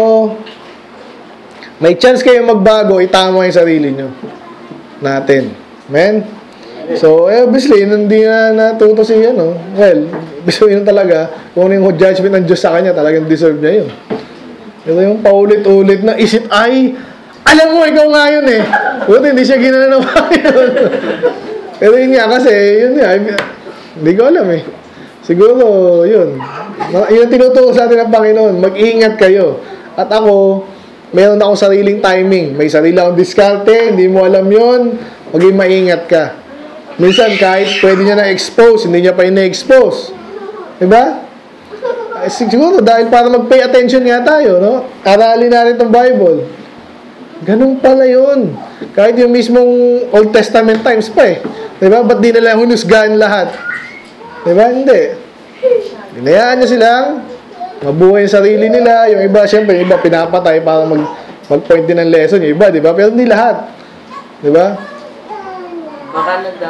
May chance kayo magbago, itama yung sarili nyo. Natin. Amen? So, obviously, hindi na natuto si well, gusto yun talaga, kung ano yung judgment ng Diyos sa kanya, talagang deserve niya yun. Ito yung paulit-ulit na isip, ay, alam mo, ikaw nga yun eh. Buti, hindi siya ginanawa yun. Pero yun nga, kasi, yun nga, hindi ko alam eh. Siguro, yun. Yun tinuturo sa atin ng Panginoon, mag-ingat kayo. At ako, meron akong sariling timing. May sarili akong diskarte, hindi mo alam yun, maging maingat ka. Minsan, kahit pwede niya na-expose, hindi niya pa na-expose. Diba? Siguro, dahil para mag-pay attention nga tayo, no? Aralin natin itong Bible. Ganun pala yun. Kahit yung mismong Old Testament times pa eh. Diba? Ba't di nila hunusgahan lahat? Diba? Hindi. Hinayaan niya silang mabuhay yung sarili nila. Yung iba, syempre, yung iba pinapatay para mag-point din ng lesson. Yung iba, diba? Pero hindi lahat. Diba? Baka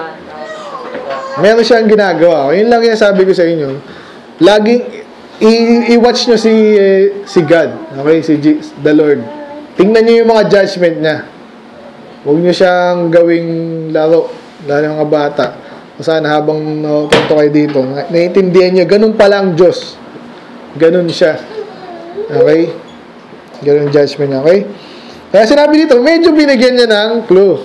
meron siyang ginagawa. Yun lang yung sabi ko sa inyo. Laging i-watch nyo si God. Okay? The Lord. Tingnan nyo yung mga judgment niya. Huwag nyo siyang gawing laro. Lalo yung mga bata. Sana habang punto kayo dito, naiintindihan nyo, ganun pala ang Diyos. Ganun siya. Okay? Ganun judgment niya. Okay? Kaya sinabi dito, medyo binigyan niya ng clue.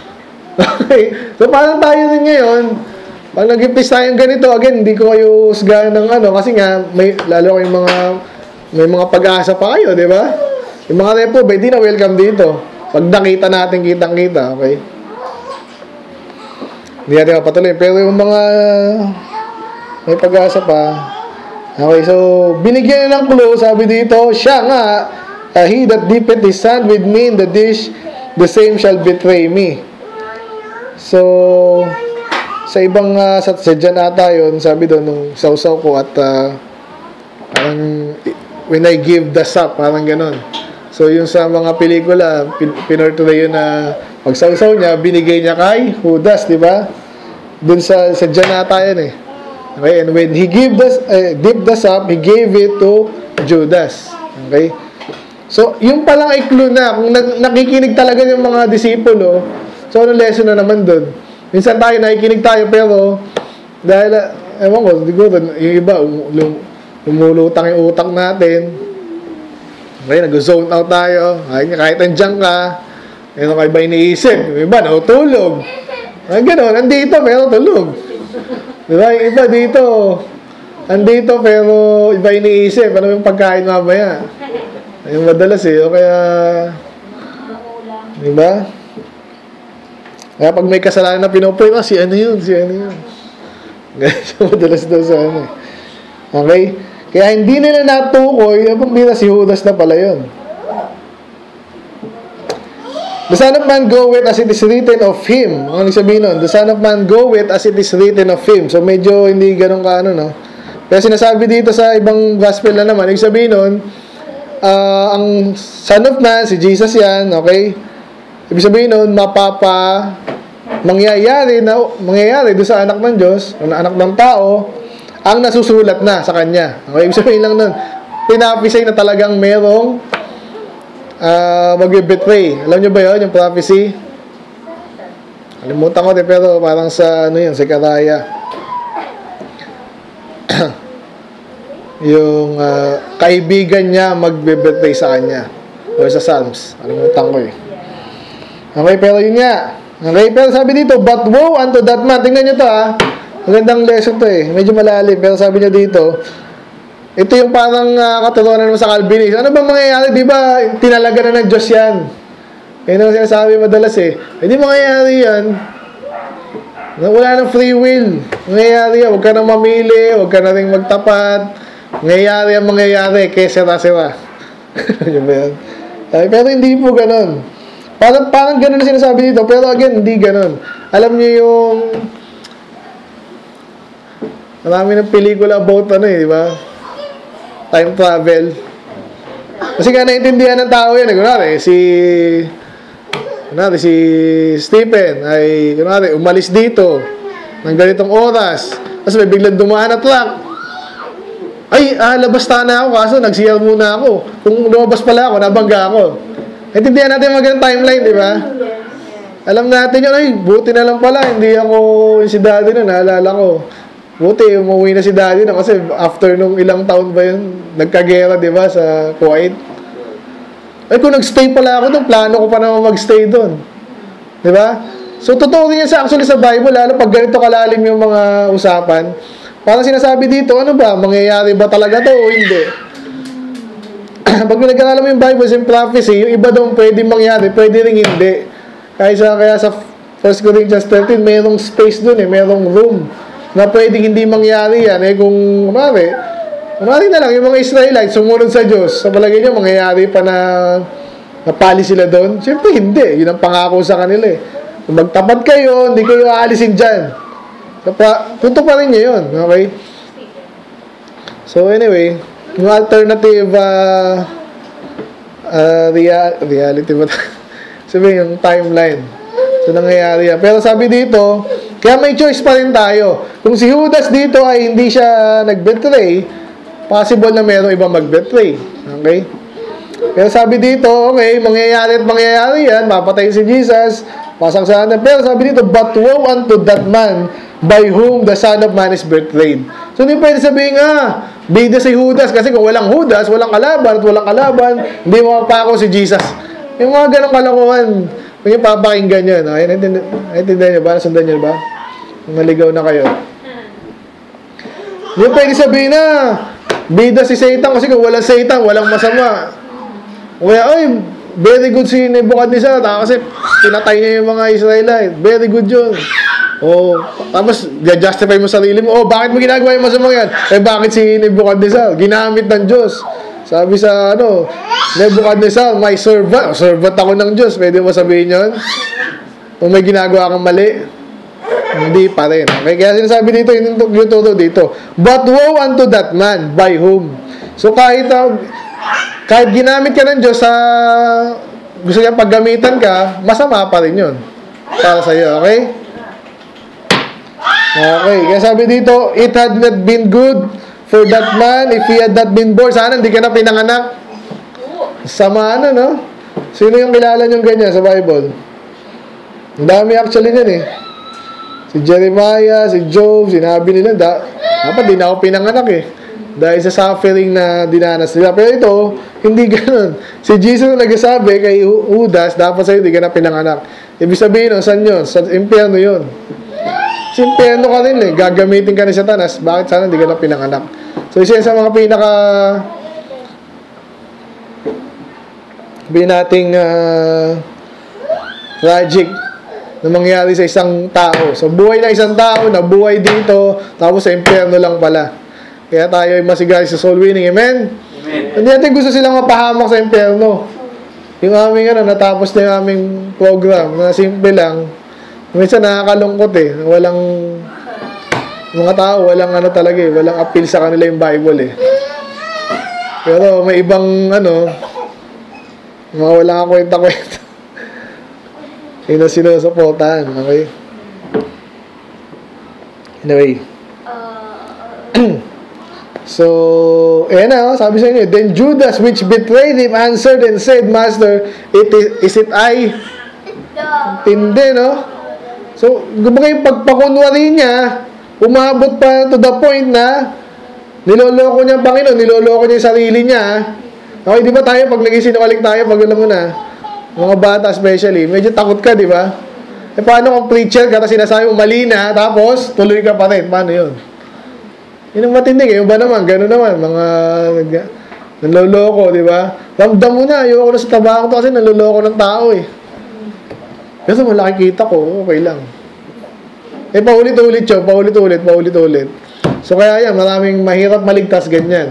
Okay? So, parang tayo rin ngayon, pag nag-impis tayong ganito, again, hindi ko kayo usgahan ng kasi nga, lalo kayong may mga pag-asa pa kayo, di ba? Yung mga repo, hindi na welcome dito. Pag nakita natin, kitang-kita, okay? Hindi natin mapatuloy. Pero yung mga may pag-asa pa, okay, so, binigyan niya ng clue, sabi dito, siya nga, he that dippeth his hand with me in the dish, the same shall betray me. So, sa ibang sadya nata yun, sabi doon, nung sausaw ko at parang when I give the sap, parang ganon. So, yung sa mga pelikula, pinortray yun na pag sausaw niya, binigay niya kay Judas, di ba? Doon sa sadya nata yun eh. Okay, and when he dipped the sap, he gave it to Judas. Okay? So, yung palang clue na, kung nakikinig talaga yung mga disipulo, so, anong lesson na naman doon? Minsan tayo, nakikinig tayo, pero dahil, ewan ko, siguro, yung iba, lumulutang yung utak natin. Okay, nag-zone out tayo. Kahit nandiyan ka, meron ka iba iniisip. Yung iba, natutulog. Gano'n, nandito, pero tulog. Diba? Yung iba dito, nandito, pero iba iniisip. Ano yung pagkain mamaya? Yung madalas eh. O kaya, diba? Kaya pag may kasalanan na pinupoy, si ano yun. Ganyan madalas daw sa ano. Okay? Kaya hindi nila natukoy, yung pambira si Judas na pala yun. The Son of Man goeth as it is written of him. Ano sabihin nun? The Son of Man goeth as it is written of him. So medyo hindi ganun ka no? Pero sinasabi dito sa ibang gospel na naman, ibig sabihin nun, ang Son of Man, si Jesus yan, okay? Ibig sabihin nun, mangyayari doon sa anak ng Diyos, o anak ng tao, ang nasusulat na sa kanya. Okay, ibig sabihin lang nun, pinapisay na talagang merong mag-betray. Alam nyo ba yun, yung prophecy? Alimutan ko din, pero parang sa, sa Karaya. Yung kaibigan niya mag-betray sa kanya. O sa Psalms. Alimutan ko eh. Okay, pero yun nga. Okay, pero sabi dito, but woe unto that man. Tingnan nyo to magandang lesson to medyo malalim, pero sabi niya dito, ito yung parang katurunan mo sa Calvinist. Ano ba mangyayari, di ba, tinalaga na ng Diyos yan. Yan ang sinasabi madalas hindi mangyayari yan. Wala nang free will. Mangyayari yan, huwag ka nang mamili, huwag ka na rin magtapat. Mangyayari, kaya sira-sira. Yun ba yan? Pero hindi po ganun. Parang ganun na sinasabi dito, pero again, hindi ganun. Alam niyo yung marami ng pelikula about di ba? Time travel. Kasi nga naiintindihan ng tao yan. Kunwari, si Stephen ay umalis dito ng ganitong oras. Tapos may biglang dumaan na truck. Ay, labas na ako kaso nag-CR muna ako. Kung lumabas pala ako, nabangga ako. Naintindihan natin yung magandang timeline, di ba? Alam natin yun, ay, buti na lang pala. Hindi ako yung si daddy na, naalala ko. Buti, umuwi na si daddy na kasi after nung ilang taon ba yun, nagkagera, di ba, sa Kuwait. Ay, kung nagstay pala ako doon, plano ko pa naman magstay doon. Di ba? So, totoo rin yan actually sa Bible, lalo pag ganito kalalim yung mga usapan. Parang sinasabi dito, ano ba, mangyayari ba talaga to o hindi? Pag nag-aaral mo yung Bible and prophecy, yung iba daw pwede mangyari, pwede rin hindi. Kaya sa 1 Corinthians 13, mayroong space doon mayroong room na pwedeng hindi mangyari yan. Kung kumari na lang, yung mga Israelites sumunod sa Diyos, sa palagay nyo, mangyayari pa na napali sila doon? Siyempre hindi, yun ang pangako sa kanila Kung magtapat kayo, hindi kayo aalisin dyan. Punto pa rin nyo yun, okay? So anyway, yung alternative reality ba? Sabi yung timeline. So nangyayari yan. Pero sabi dito, kaya may choice pa rin tayo. Kung si Judas dito ay hindi siya nag-betray, possible na mayroong ibang mag-betray. Okay? Pero sabi dito, okay, mangyayari at mangyayari yan, mapatay si Jesus, pasang sana. Pero sabi dito, but woe unto that man by whom the Son of Man is betrayed. So hindi pwede sabihin bida si Judas, kasi kung walang Judas, walang kalaban, at walang kalaban, hindi mapapako si Jesus. Yung mga ganong kalokohan, kung yung papakinggan yun, naintindihan nyo ba? Nasundan nyo ba? Naligaw na kayo. Hindi pwede sabihin bida si Satan, kasi kung walang Satan, walang masama. Kaya, very good si Nebuchadnezzar, kasi pinatay niya yung mga Israelite. Very good yun. Tapos, justify mo sarili mo, bakit mo ginagawa yung masama yan? Bakit si Nebuchadnezzar? Ginamit ng Diyos. Sabi sa, Nebuchadnezzar, my servant. Servant ako ng Diyos. Pwede mo sabihin yun? Kung may ginagawa kang mali, hindi pa rin. Okay? Kaya sinasabi dito, yung turo dito. But woe unto that man, by whom? So, kahit ginamit ka ng Diyos gusto niya paggamitan ka, masama pa rin yun. Para sa'yo, okay? Okay, kaya sabi dito, it had not been good for that man if he had not been born. Sana hindi ka na pinanganak. Sama no? Sino yung kilala niyong ganyan sa Bible? Ang dami actually nun Si Jeremiah, si Job, sinabi nila, dapat di na ako pinanganak dahil sa suffering na dinanas nila. Pero ito, hindi ganun. Si Jesus nagsasabi kay Judas, dapat sa'yo di ka na pinanganak. Ibig sabihin, saan yun? Sa impyerno yun. Sa impyerno ka rin gagamitin ka ni Satanas. Bakit sana hindi ka na pinanganak? So, isa sa mga nating tragic na mangyari sa isang tao. So, buhay ng isang tao, nabuhay dito, tapos sa impyerno lang pala. Kaya tayo ay masigay sa soul winning. Amen? Amen. Hindi natin gusto silang mapahamak sa impyerno. Yung aming natapos na yung aming program na simple lang. Minsan nakakalungkot walang mga tao, walang talaga walang appeal sa kanila yung Bible Pero may ibang mga wala kwenta-kwenta. Sinusuportahan, okay? Anyway. So, sabi sa inyo, then Judas, which betrayed him, answered and said, Master, is it I? Tindi, So, kumbaga yung pagpakunwari niya, umabot pa to the point na niloloko niya ang Panginoon, niloloko niya yung sarili niya. Okay, di ba tayo, pag nagsisinungaling tayo, pag alam mo na, mga bata especially, medyo takot ka, di ba? Eh, paano kung preacher ka, tapos sinasabi mo mali na, tapos tuloy ka pa rin? Paano yun? Yun ang matindi. Yung ba naman, gano'n naman, mga nanloloko, di ba? Ramdam mo na, ayoko na sa trabaho to kasi nanloloko ng tao eh. Kasi malaki kita ko, okay lang. Eh, paulit-ulit yun, paulit-ulit. So, kaya yan, maraming mahirap maligtas ganyan.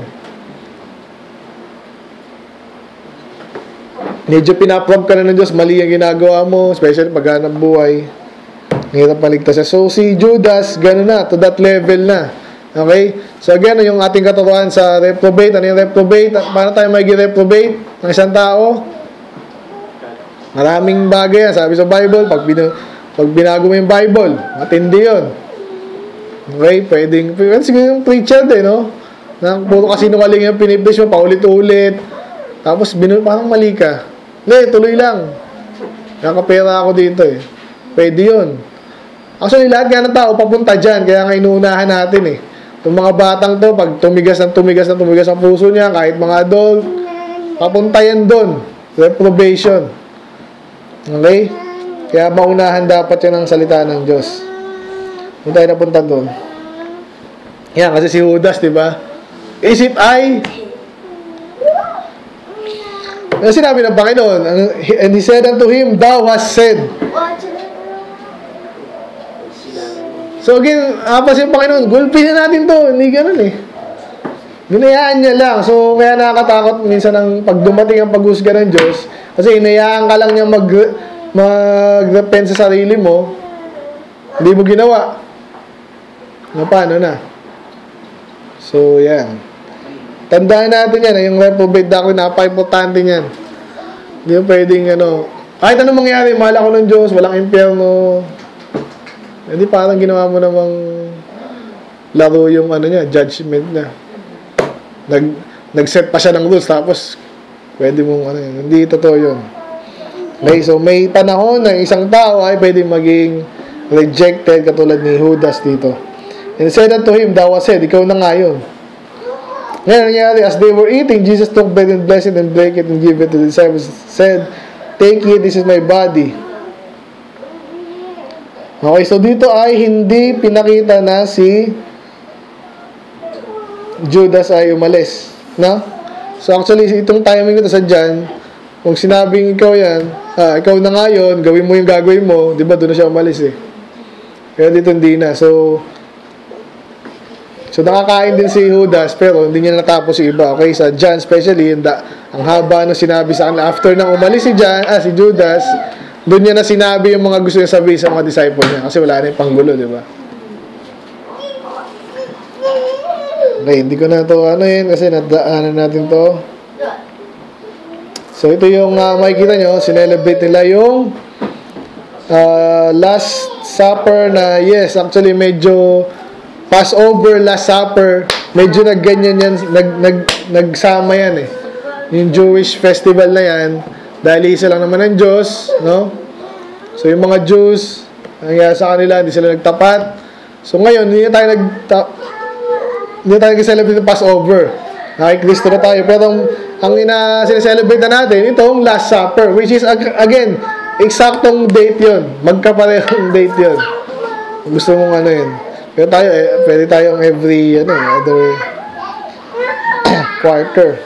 Medyo pinaprog ka na ng Diyos, mali ang ginagawa mo, especially paghanap buhay. Mahirap maligtas siya. So, si Judas, gano'n na, to that level na. Okay? So, again, yung ating katuruan sa reprobate. Ano yung reprobate? Paano tayo mag-reprobate ng isang tao? Maraming bagay yan. Sabi sa Bible, pag binago mo yung Bible, matindi yun. Okay? Pwedeng siguro yung preacher din, no? Na puro kasinungaling yung pinipreach mo, paulit-ulit. Tapos, parang mali ka. Hindi, tuloy lang. Nakapera ako dito eh. Pwede yun. Actually, lahat nga ng tao papunta dyan. Kaya nga inuunahan natin eh. Itong mga batang to, pag tumigas ang puso niya, kahit mga adult, papunta yan doon. Reprobation. Okay? Kaya maunahan dapat yan ang salita ng Diyos. Kung tayo napunta doon. Yan, kasi si Judas, diba? Is it I? Ano sinabi ng Panginoon? And he said unto him, thou hast said. So again, apas yung Panginoon, gulpin na natin to. Hindi ganun eh. Hinayaan niya lang. So kaya nakakatakot minsan ng pag dumating ang paghusga ng Diyos. Kasi hinayaan ka lang niya mag-repent sa sarili mo. Hindi mo ginawa. Paano na? So yan. Tandaan natin yan, yung reprobate doctrine, napaka-importante niyan. Hindi mo pwedeng, kahit anong mangyari, mahal ako ng Diyos, walang impyerno. Hindi parang ginawa mo namang laro yung, judgment na. Nag-set pa siya ng rules, tapos, pwede mong, hindi totoo yun. Okay, so may panahon na isang tao ay pwedeng maging rejected, katulad ni Judas dito. And said unto him, thou hast said, ikaw na nga yun. Ngayon, nangyari, as they were eating, Jesus took bread and blessed it and break it and give it to the disciples. Said, take it, this is my body. Okay, so dito ay hindi pinakita na si Judas ay umalis. No? So actually, itong timing nito sa John, kung sinabing ikaw yan, ikaw na nga yun, gawin mo yung gagawin mo, di ba doon na siya umalis eh. Kaya dito hindi na. So nakakain din si Judas pero hindi niya natapos yung iba. Okay, sa John especially, ang haba ng sinabi sa kanila after nang umalis si Judas, doon niya na sinabi yung mga gusto niya sabihin sa mga disciple niya kasi wala na yung panggulo, di ba? Okay, hindi ko na ito kasi nadaanan natin to. So ito yung makikita nyo, sinelebrate nila yung Last Supper na yes, actually medyo Passover, Last Supper, medyo nagganyan yan, nagsama yan eh. Yung Jewish festival na yan, dahil isa lang naman ng Diyos, no? So yung mga Jews, nangyari sa kanila, hindi sila nagtapat. So ngayon, hindi tayo nag-celebrate ng Passover. Nakikristo na tayo. Pero ang sineselebrate na natin, itong Last Supper, which is, again, eksaktong date yun. Magkaparehong date yun. Gusto mong yun. Pero tayo, pwede tayong every, other quarter.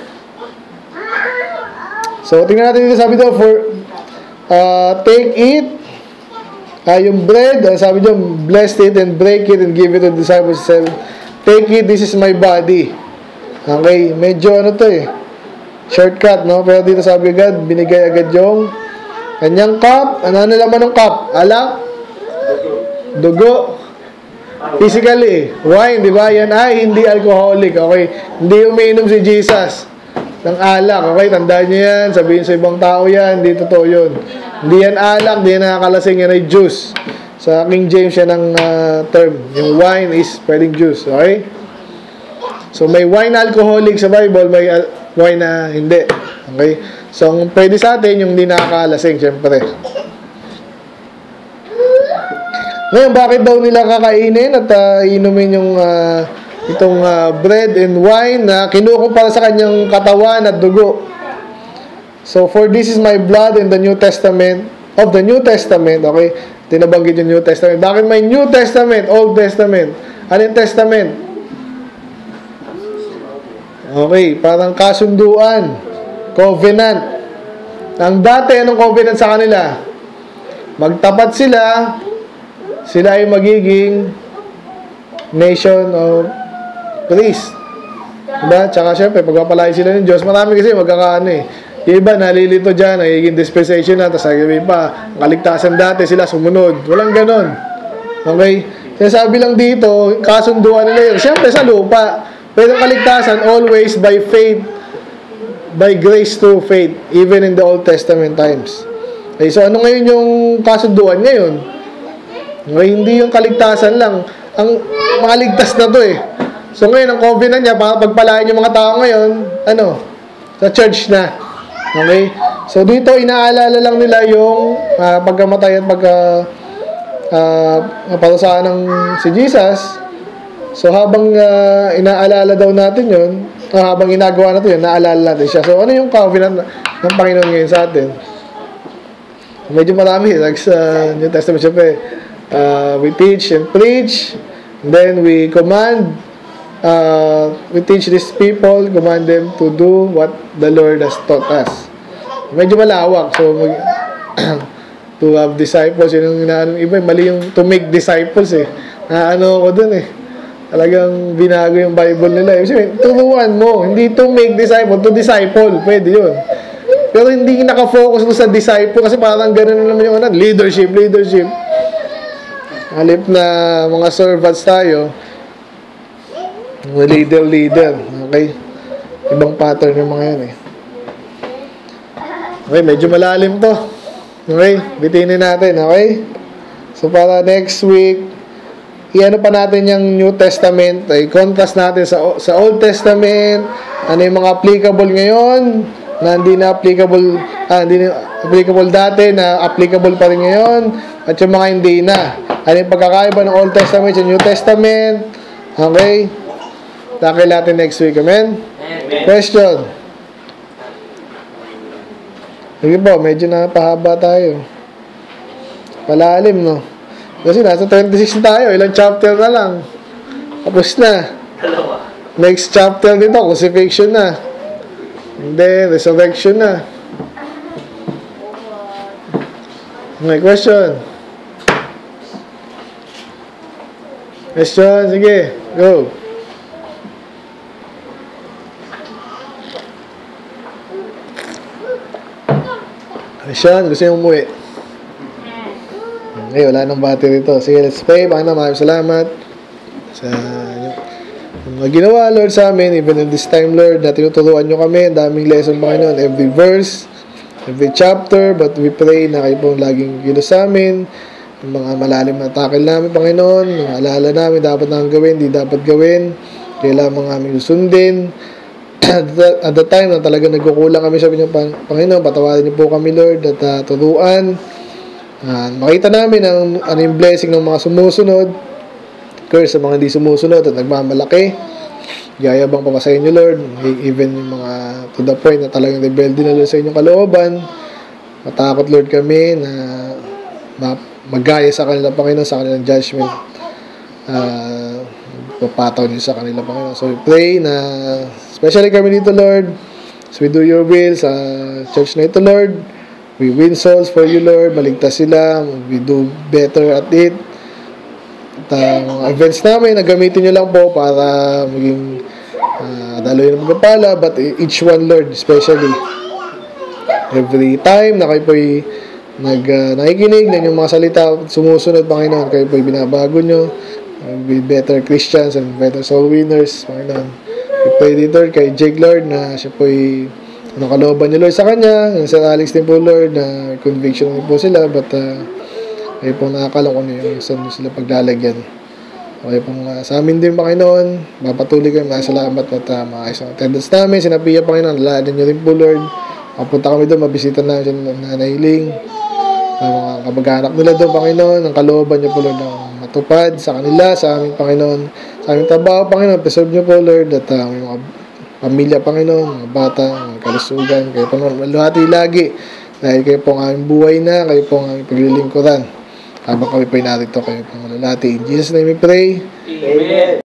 So, tingnan natin dito, sabi daw, take it, yung bread, sabi daw, bless it and break it and give it to the disciples. Take it, this is my body. Okay, medyo shortcut, no? Pero dito sabi agad, binigay agad yung kanyang cup. Ano naman ng cup? Alak? Dugo? Physically, wine, di ba? Yan ay hindi alcoholic, okay? Hindi umiinom si Jesus ng alak, okay? Tandaan niyo yan, sabihin sa ibang tao yan, hindi totoo yun. Hindi yan alak, hindi yan nakakalasing, yan ay juice. Sa King James yan ang term. Yung wine is pwedeng juice, okay? So may wine alcoholic sa Bible, may wine na hindi, okay? So ang pwede sa atin, yung hindi nakakalasing, syempre. Ngayon, bakit daw nila kakainin at inumin yung itong bread and wine na kinukumpara sa kanyang katawan at dugo? So, for this is my blood in the New Testament, okay? tinabanggit yung New Testament. Bakit may New Testament, Old Testament? Ano yung Testament? Okay, parang kasunduan, covenant. Ang dati, anong covenant sa kanila? Magtapat sila ay magiging nation of priests. Diba? Tsaka syempre, pagpapalain sila ng Diyos, marami kasi magkakaano eh. Yung iba, nalilito dyan, nagiging dispensation na, tapos sabi pa, kaligtasan dati sila, sumunod. Walang ganon. Okay? Kaya sabi lang dito, kasunduan nila yun. Syempre sa lupa, pero kaligtasan, always by faith, by grace through faith, even in the Old Testament times. Okay, so ano ngayon yung kasunduan ngayon? Okay, hindi yung kaligtasan lang. Ang maligtas na to eh. So ngayon, ang covenant niya, pagpalain yung mga tao ngayon, sa church na. Okay? So dito, inaalala lang nila yung pagkamatay at parusahan ng si Jesus. So habang inaalala daw natin yun, habang ginagawa natin yun, naalala natin siya. So ano yung covenant ng Panginoon ngayon sa atin? Medyo marami. Like sa New Testament, syempre, we teach and preach, and then we command, we teach these people, command them to do what the Lord has taught us. Medyo malawak. So, to have disciples, yun yung iba, mali yung to make disciples eh. Ako dun eh. Talagang binago yung Bible nila. Turuan mo. Hindi to make disciple, to disciple. Pwede yun. Pero hindi nakafocus sa disciple kasi parang ganun naman yung leadership. Halip na mga servants tayo, leader. Okay? Ibang pattern yung mga yan eh. Okay, medyo malalim to. Okay? Bitinin natin. Okay? So, para next week, iano pa natin yung New Testament, ay contrast natin sa Old Testament, ano yung mga applicable ngayon, na hindi na applicable dati, na applicable pa rin ngayon, at yung mga hindi na. Ano yung pagkakaiba ng Old Testament sa New Testament. Okay? Takil natin next week. Amen? Question? Sige po, medyo napahaba tayo. Palalim, no? Kasi nasa 26 tayo, ilang chapter na lang. Tapos na. Next chapter dito, crucifixion na. And then, resurrection na. May question? Question? Sige, go. Question? Gusto nyo umuwi? Okay, wala nang battery ito. Sige, let's pray. Maraming salamat sa mga ginawa, Lord, sa amin. Even in this time, Lord, na tinuturuan nyo kami. Ang daming lesson, Panginoon. Every verse, every chapter. But we pray na kayo pong laging gilos sa amin. Yung mga malalim na takil namin, Panginoon. Yung alala namin, dapat nang gawin, di dapat gawin. Kailangan aming susundin. At the time na talaga nagkukulang kami, sabi niyo, Panginoon, patawarin niyo po kami, Lord, at turuan. Makita namin ano yung blessing ng mga sumusunod, curse sa mga hindi sumusunod at nagmamalaki. Yayabang pa sa inyo, Lord, even yung mga to the point na talagang rebelde na Lord sa inyong kalooban. Matakot, Lord, kami na magaya sa kanila, Panginoon, sa kanilang judgment. Papataw niyo sa kanila, Panginoon. So we pray na especially kami dito, Lord, as we do your will sa church na ito, Lord, we win souls for you, Lord. Maligtas sila. We do better at it. At mga events namin, nagamitin nyo lang po para maging daloy ng magpapala. But each one, Lord, especially every time na kayo po'y nakikinig ng yung mga salita, sumusunod, Panginoon, kayo po'y binabago nyo. Be better Christians and better soul winners, Panginoon. We pray dito kay Jake, Lord, na siya po'y kalooban niyo, Lord, sa kanya. Sa Alex din po, Lord, na conviction din po sila, but kayo pong nakakalam kung ano yung saan sila paglalagyan. Okay pong sa amin din, Panginoon, mapatuloy kayo, salamat at maayos ang attendance namin. Sinapiya, Panginoon, lalaan niyo rin po, Lord. Mapunta kami doon, mabisita na siya ng nanailing. Mga kamag-anak nila doon, Panginoon, ang kalooban niyo po, Lord, ang matupad sa kanila, sa aming Panginoon, sa aming trabaho, Panginoon, preserve niyo po, Lord, at may mga pamilya, Panginoon, mga bata, mga kalusugan, kayo po maluhati lagi dahil kayo po ang aming buhay na, kayo po ang aming paglilingkuran. Habang kami po'y narito kayo pangalulati. In Jesus' name we pray. Amen.